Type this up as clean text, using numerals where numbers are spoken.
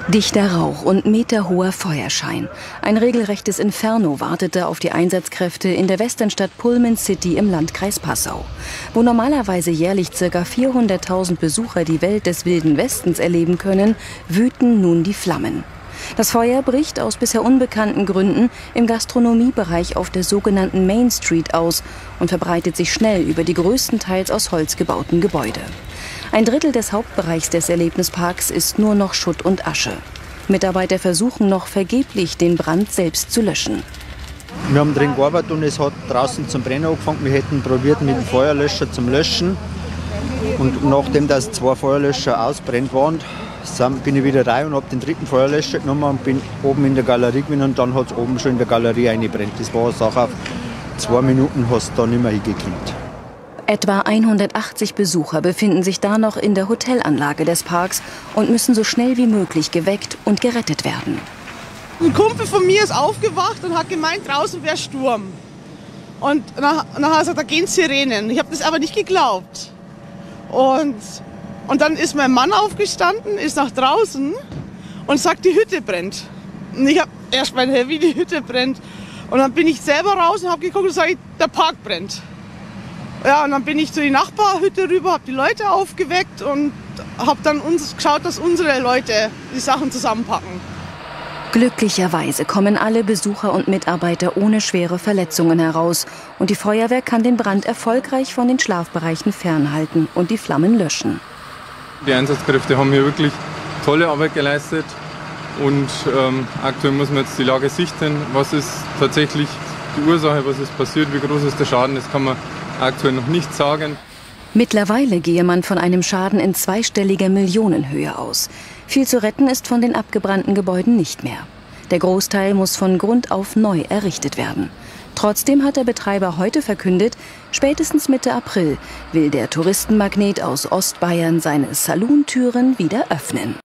Dichter Rauch und meterhoher Feuerschein. Ein regelrechtes Inferno wartete auf die Einsatzkräfte in der Westernstadt Pullman City im Landkreis Passau. Wo normalerweise jährlich ca. 400.000 Besucher die Welt des Wilden Westens erleben können, wüten nun die Flammen. Das Feuer bricht aus bisher unbekannten Gründen im Gastronomiebereich auf der sogenannten Main Street aus und verbreitet sich schnell über die größtenteils aus Holz gebauten Gebäude. Ein Drittel des Hauptbereichs des Erlebnisparks ist nur noch Schutt und Asche. Mitarbeiter versuchen noch vergeblich, den Brand selbst zu löschen. Wir haben drin gearbeitet und es hat draußen zum Brennen angefangen. Wir hätten probiert mit dem Feuerlöscher zum Löschen. Und nachdem das 2 Feuerlöscher ausbrennt waren, bin ich wieder rein und habe den 3. Feuerlöscher genommen und bin oben in der Galerie gewesen und dann hat es oben schon in der Galerie eingebrennt. Das war eine Sache, auf 2 Minuten hast du da nicht mehr hingekriegt. Etwa 180 Besucher befinden sich da noch in der Hotelanlage des Parks und müssen so schnell wie möglich geweckt und gerettet werden. Ein Kumpel von mir ist aufgewacht und hat gemeint, draußen wäre Sturm. Und nachher hat er gesagt, da gehen Sirenen. Ich habe das aber nicht geglaubt. Und dann ist mein Mann aufgestanden, ist nach draußen und sagt, die Hütte brennt. Und ich habe erst mal, wie die Hütte brennt. Und dann bin ich selber raus und habe geguckt und sage, der Park brennt. Ja, und dann bin ich zu die Nachbarhütte rüber, habe die Leute aufgeweckt und habe dann geschaut, dass unsere Leute die Sachen zusammenpacken. Glücklicherweise kommen alle Besucher und Mitarbeiter ohne schwere Verletzungen heraus. Und die Feuerwehr kann den Brand erfolgreich von den Schlafbereichen fernhalten und die Flammen löschen. Die Einsatzkräfte haben hier wirklich tolle Arbeit geleistet. Und aktuell muss man jetzt die Lage sichten. Was ist tatsächlich die Ursache, was ist passiert, wie groß ist der Schaden, das kann man aktuell noch nicht sagen. Mittlerweile gehe man von einem Schaden in zweistelliger Millionenhöhe aus. Viel zu retten ist von den abgebrannten Gebäuden nicht mehr. Der Großteil muss von Grund auf neu errichtet werden. Trotzdem hat der Betreiber heute verkündet, spätestens Mitte April will der Touristenmagnet aus Ostbayern seine Salontüren wieder öffnen.